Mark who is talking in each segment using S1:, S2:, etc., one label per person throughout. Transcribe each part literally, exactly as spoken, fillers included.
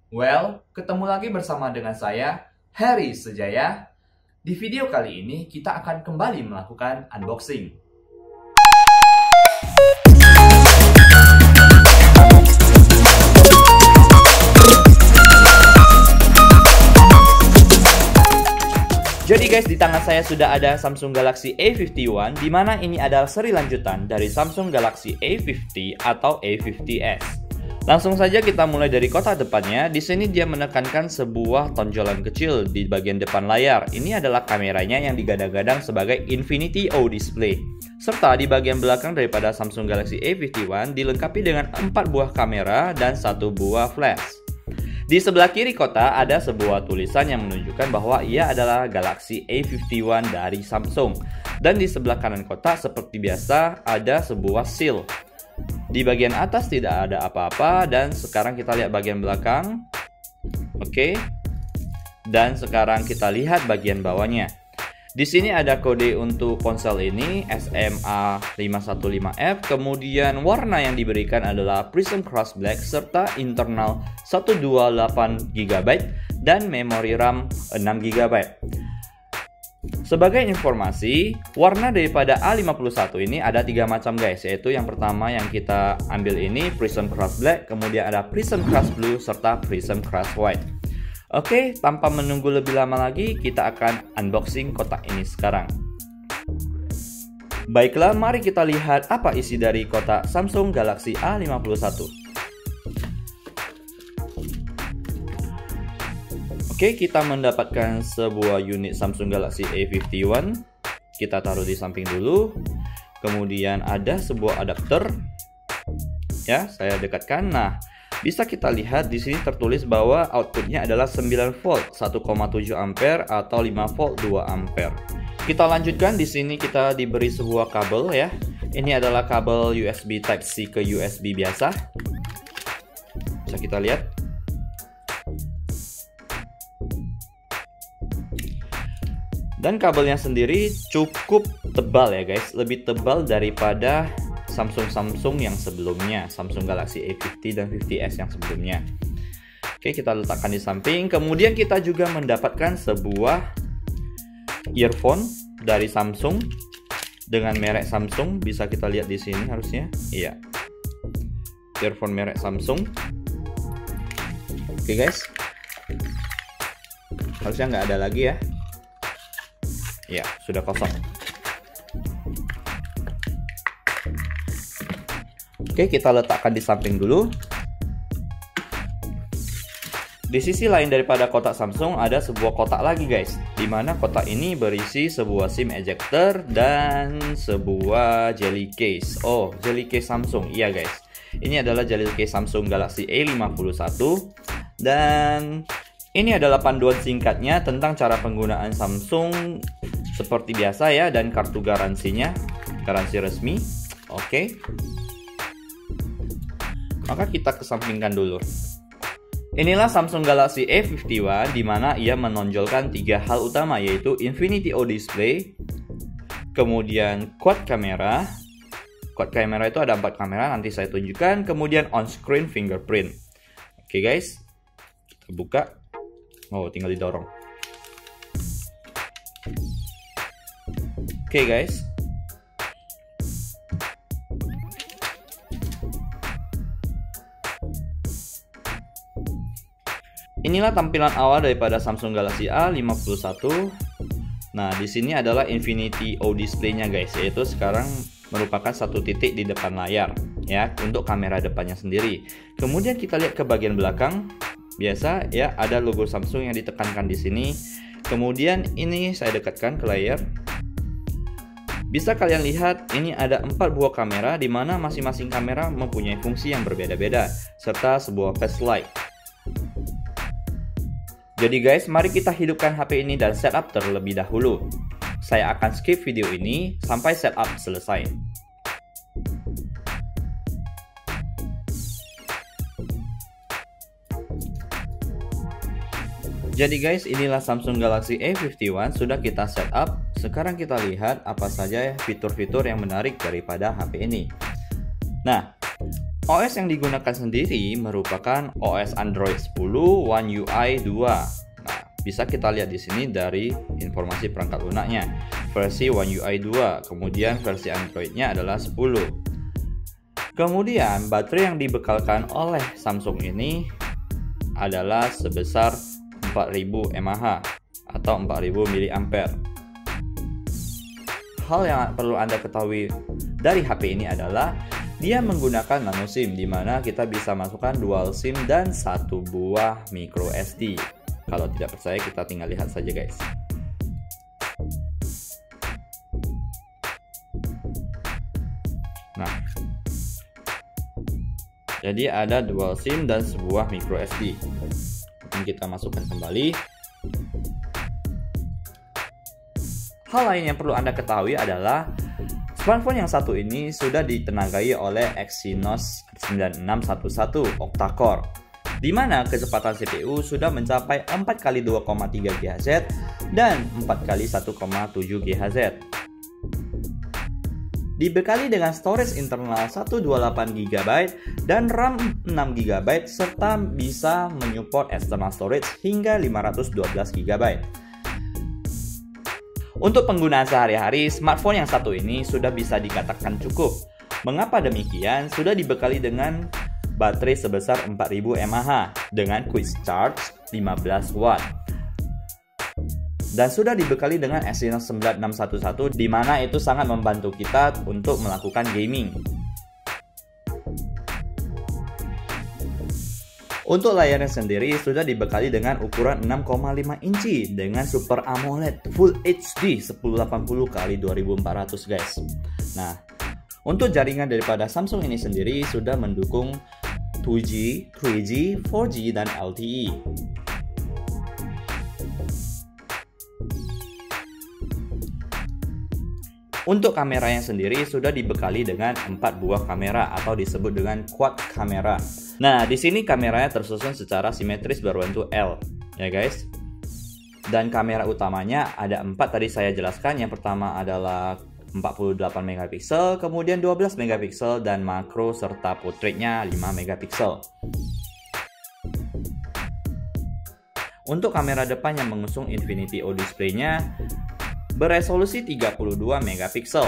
S1: Well, ketemu lagi bersama dengan saya, Harry Sejaya. Di video kali ini kita akan kembali melakukan unboxing. Jadi guys, di tangan saya sudah ada Samsung Galaxy A lima puluh satu, di mana ini adalah seri lanjutan dari Samsung Galaxy A lima puluh atau A lima puluh S. Langsung saja kita mulai dari kotak depannya. Di sini dia menekankan sebuah tonjolan kecil di bagian depan layar. Ini adalah kameranya yang digadang-gadang sebagai Infinity O Display. Serta di bagian belakang daripada Samsung Galaxy A lima puluh satu dilengkapi dengan empat buah kamera dan satu buah flash. Di sebelah kiri kotak ada sebuah tulisan yang menunjukkan bahwa ia adalah Galaxy A lima puluh satu dari Samsung. Dan di sebelah kanan kotak seperti biasa ada sebuah seal. Di bagian atas tidak ada apa-apa, dan sekarang kita lihat bagian belakang. Oke. Dan sekarang kita lihat bagian bawahnya. Di sini ada kode untuk ponsel ini S M A lima satu lima F, kemudian warna yang diberikan adalah Prism Cross Black serta internal seratus dua puluh delapan giga byte dan memori RAM enam giga byte. Sebagai informasi, warna daripada A lima puluh satu ini ada tiga macam guys, yaitu yang pertama yang kita ambil ini Prism Cross Black, kemudian ada Prism Cross Blue serta Prism Cross White. Oke, tanpa menunggu lebih lama lagi, kita akan unboxing kotak ini sekarang. Baiklah, mari kita lihat apa isi dari kotak Samsung Galaxy A lima puluh satu. Oke, kita mendapatkan sebuah unit Samsung Galaxy A lima puluh satu. Kita taruh di samping dulu. Kemudian ada sebuah adapter. Ya, saya dekatkan. Nah, bisa kita lihat di sini tertulis bahwa outputnya adalah sembilan volt satu koma tujuh ampere atau lima volt dua ampere. Kita lanjutkan. Di sini kita diberi sebuah kabel ya. Ini adalah kabel U S B Type C ke U S B biasa. Bisa kita lihat. Dan kabelnya sendiri cukup tebal ya guys, lebih tebal daripada Samsung-Samsung yang sebelumnya, Samsung Galaxy A lima puluh dan lima puluh S yang sebelumnya. Oke, kita letakkan di samping. Kemudian kita juga mendapatkan sebuah earphone dari Samsung dengan merek Samsung, bisa kita lihat di sini harusnya. Iya. Earphone merek Samsung. Oke guys. Harusnya nggak ada lagi ya. Ya, sudah kosong. Oke, kita letakkan di samping dulu. Di sisi lain daripada kotak Samsung ada sebuah kotak lagi guys, di mana kotak ini berisi sebuah SIM ejector dan sebuah jelly case. Oh, jelly case Samsung. Iya guys. Ini adalah jelly case Samsung Galaxy A lima puluh satu, dan ini adalah panduan singkatnya tentang cara penggunaan Samsung seperti biasa ya, dan kartu garansinya, garansi resmi. Oke. Maka kita kesampingkan dulu. Inilah Samsung Galaxy A lima puluh satu, di mana ia menonjolkan tiga hal utama, yaitu Infinity O Display, kemudian quad kamera. Quad kamera itu ada empat kamera, nanti saya tunjukkan. Kemudian on-screen fingerprint. Oke guys, kita buka. Oh, tinggal didorong. Oke guys. Inilah tampilan awal daripada Samsung Galaxy A lima puluh satu. Nah, di sini adalah Infinity O Display-nya guys, yaitu sekarang merupakan satu titik di depan layar ya, untuk kamera depannya sendiri. Kemudian kita lihat ke bagian belakang. Biasa ya, ada logo Samsung yang ditekankan di sini. Kemudian ini saya dekatkan ke layar. Bisa kalian lihat, ini ada empat buah kamera, di mana masing-masing kamera mempunyai fungsi yang berbeda-beda, serta sebuah flashlight. Jadi guys, mari kita hidupkan H P ini dan setup terlebih dahulu. Saya akan skip video ini sampai setup selesai. Jadi guys, inilah Samsung Galaxy A lima puluh satu sudah kita setup. Sekarang kita lihat apa saja fitur-fitur yang menarik daripada H P ini. Nah, O S yang digunakan sendiri merupakan O S Android sepuluh One U I dua. Nah, bisa kita lihat di sini dari informasi perangkat lunaknya. Versi One U I dua, kemudian versi Androidnya adalah sepuluh. Kemudian baterai yang dibekalkan oleh Samsung ini adalah sebesar empat ribu mAh atau empat ribu miliampere. Hal yang perlu Anda ketahui dari H P ini adalah dia menggunakan nano SIM, di mana kita bisa masukkan dual SIM dan satu buah micro S D. Kalau tidak percaya, kita tinggal lihat saja guys. Nah, jadi ada dual SIM dan sebuah micro S D. Ini kita masukkan kembali. Hal lain yang perlu Anda ketahui adalah smartphone yang satu ini sudah ditenagai oleh Exynos sembilan enam satu satu octa-core, di mana kecepatan C P U sudah mencapai empat kali dua koma tiga gigahertz dan empat kali satu koma tujuh gigahertz. Dibekali dengan storage internal seratus dua puluh delapan giga byte dan RAM enam giga byte serta bisa menyupport external storage hingga lima ratus dua belas giga byte. Untuk penggunaan sehari-hari, smartphone yang satu ini sudah bisa dikatakan cukup. Mengapa demikian? Sudah dibekali dengan baterai sebesar empat ribu mAh dengan quick charge lima belas watt. Dan sudah dibekali dengan Exynos sembilan enam satu satu, di mana itu sangat membantu kita untuk melakukan gaming. Untuk layarnya sendiri sudah dibekali dengan ukuran enam koma lima inci dengan Super AMOLED Full H D seribu delapan puluh kali dua ribu empat ratus guys. Nah, untuk jaringan daripada Samsung ini sendiri sudah mendukung dua G, tiga G, empat G, dan L T E. Untuk kameranya sendiri sudah dibekali dengan empat buah kamera atau disebut dengan quad kamera. Nah, di sini kameranya tersusun secara simetris berbentuk L, ya guys. Dan kamera utamanya ada empat tadi saya jelaskan. Yang pertama adalah empat puluh delapan megapiksel, kemudian dua belas megapiksel, dan makro serta portraitnya lima megapiksel. Untuk kamera depan yang mengusung Infinity O display-nya beresolusi tiga puluh dua megapiksel.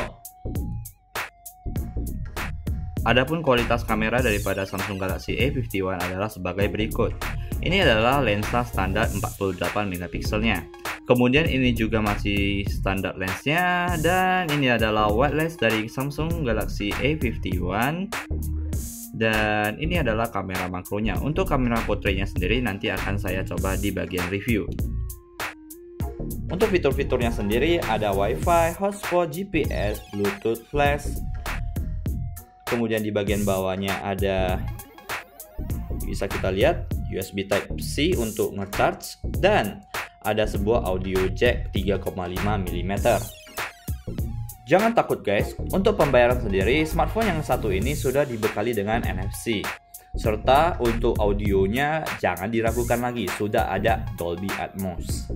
S1: Adapun kualitas kamera daripada Samsung Galaxy A lima puluh satu adalah sebagai berikut. Ini adalah lensa standar empat puluh delapan megapikselnya. Kemudian ini juga masih standar lensnya, dan ini adalah wide lens dari Samsung Galaxy A lima puluh satu. Dan ini adalah kamera makronya. Untuk kamera portraitnya sendiri nanti akan saya coba di bagian review. Untuk fitur-fiturnya sendiri ada Wi-Fi, hotspot, G P S, Bluetooth, flash. Kemudian di bagian bawahnya ada, bisa kita lihat, U S B Type C untuk nge-charge, dan ada sebuah audio jack tiga koma lima milimeter. Jangan takut guys, untuk pembayaran sendiri smartphone yang satu ini sudah dibekali dengan N F C. Serta untuk audionya jangan diragukan lagi, sudah ada Dolby Atmos.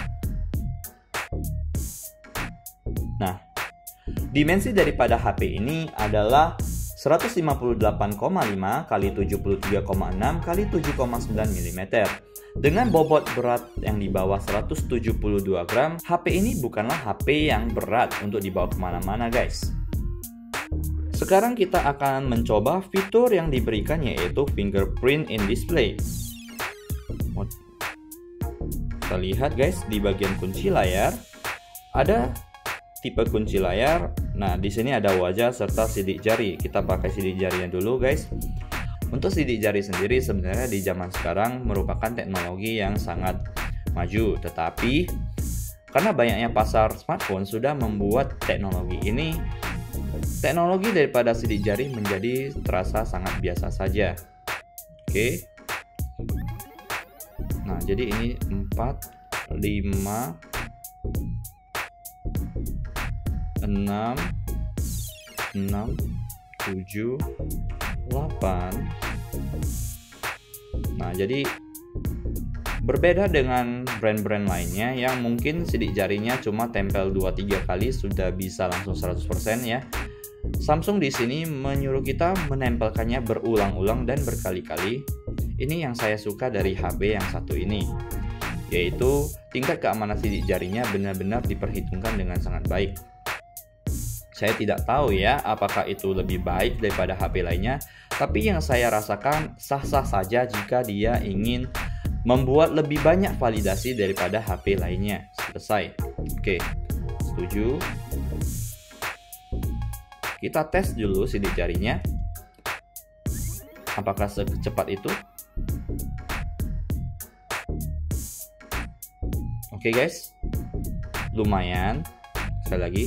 S1: Nah, dimensi daripada H P ini adalah seratus lima puluh delapan koma lima kali tujuh puluh tiga koma enam kali tujuh koma sembilan milimeter. Dengan bobot berat yang di bawah seratus tujuh puluh dua gram, H P ini bukanlah H P yang berat untuk dibawa kemana-mana guys. Sekarang kita akan mencoba fitur yang diberikan, yaitu fingerprint in display. Kita lihat guys, di bagian kunci layar ada tipe kunci layar. Nah, di sini ada wajah serta sidik jari. Kita pakai sidik jarinya dulu, guys. Untuk sidik jari sendiri sebenarnya di zaman sekarang merupakan teknologi yang sangat maju, tetapi karena banyaknya pasar smartphone sudah membuat teknologi ini, teknologi daripada sidik jari menjadi terasa sangat biasa saja. Oke. Nah, jadi ini empat, lima, enam, enam, tujuh, delapan. Nah, jadi berbeda dengan brand-brand lainnya yang mungkin sidik jarinya cuma tempel dua tiga kali sudah bisa langsung seratus persen ya. Samsung di sini menyuruh kita menempelkannya berulang-ulang dan berkali-kali. Ini yang saya suka dari H P yang satu ini, yaitu tingkat keamanan sidik jarinya benar-benar diperhitungkan dengan sangat baik. Saya tidak tahu ya apakah itu lebih baik daripada H P lainnya, tapi yang saya rasakan sah-sah saja jika dia ingin membuat lebih banyak validasi daripada H P lainnya. Selesai. Oke, setuju. Kita tes dulu sidik jarinya. Apakah secepat itu? Oke guys, lumayan. Sekali lagi.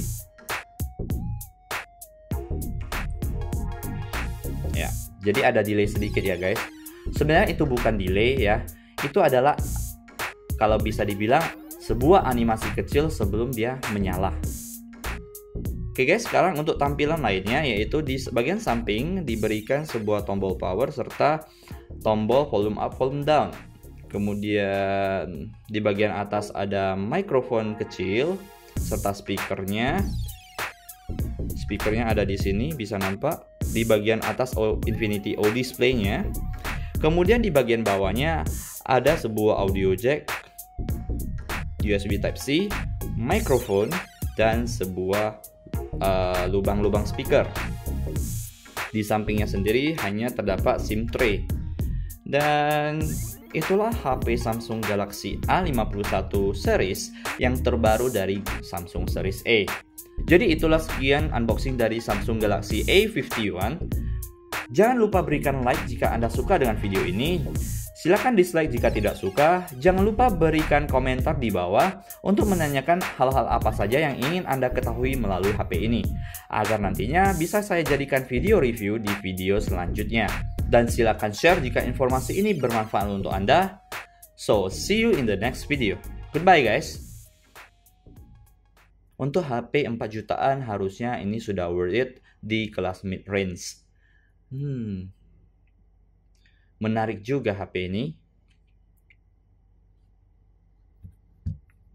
S1: Ya, jadi ada delay sedikit ya guys. Sebenarnya itu bukan delay ya. Itu adalah, kalau bisa dibilang, sebuah animasi kecil sebelum dia menyala. Oke guys, sekarang untuk tampilan lainnya, yaitu di bagian samping diberikan sebuah tombol power serta tombol volume up, volume down. Kemudian di bagian atas ada mikrofon kecil serta speakernya. Speakernya ada di sini, bisa nampak di bagian atas Infinity O display-nya. Kemudian di bagian bawahnya ada sebuah audio jack, U S B Type C, mikrofon, dan sebuah uh, lubang-lubang speaker. Di sampingnya sendiri hanya terdapat SIM tray. Dan itulah H P Samsung Galaxy A lima puluh satu series yang terbaru dari Samsung Series A. Jadi itulah sekian unboxing dari Samsung Galaxy A lima puluh satu. Jangan lupa berikan like jika Anda suka dengan video ini. Silahkan dislike jika tidak suka. Jangan lupa berikan komentar di bawah untuk menanyakan hal-hal apa saja yang ingin Anda ketahui melalui H P ini, agar nantinya bisa saya jadikan video review di video selanjutnya. Dan silakan share jika informasi ini bermanfaat untuk Anda. So, see you in the next video. Goodbye guys. Untuk H P empat jutaan harusnya ini sudah worth it di kelas mid range. Hmm. Menarik juga H P ini.